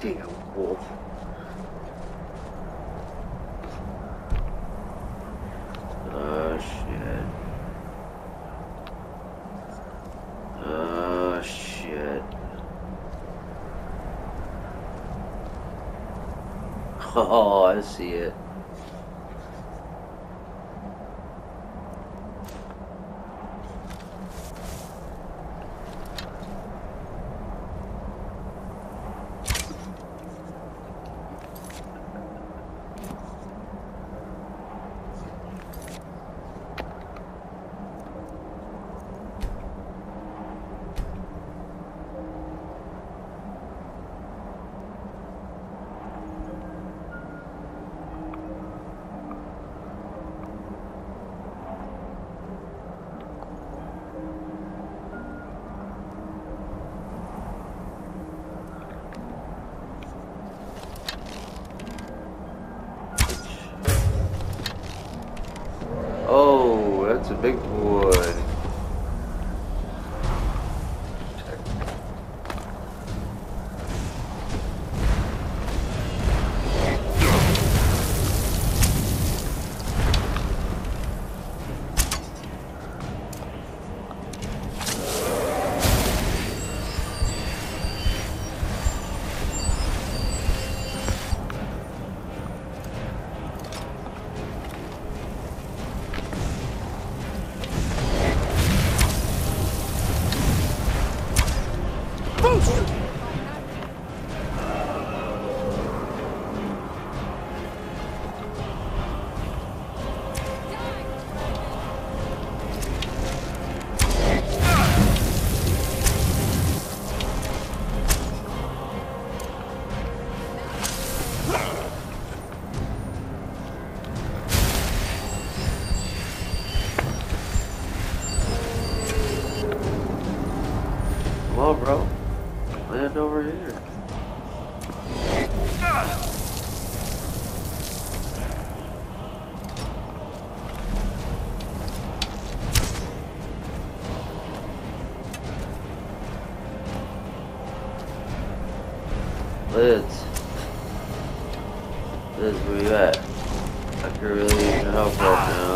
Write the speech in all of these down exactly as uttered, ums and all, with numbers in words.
Damn wolf. Oh shit. Oh shit. Oh, I see it. Oh, that's a big boy. Well, bro, land over here. Liz. Liz, where you at? I could really use your help right now.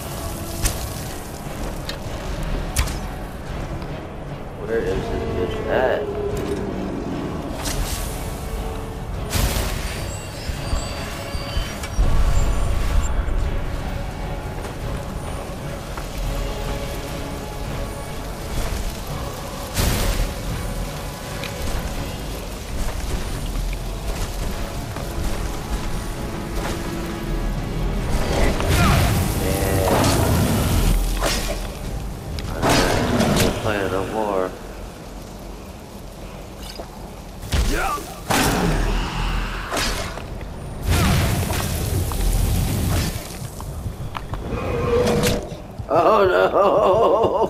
Where is this bitch at? Playing no more. Oh no!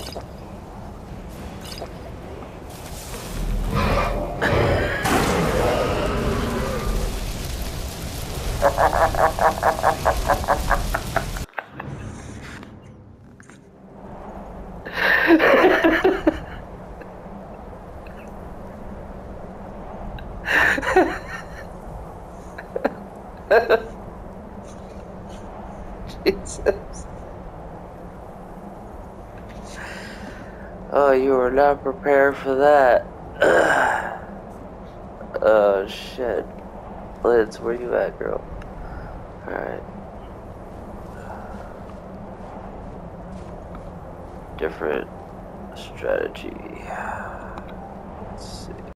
Jesus. Oh, you were not prepared for that. Oh, shit. Liz, where you at, girl? Alright. Different strategy. Let's see.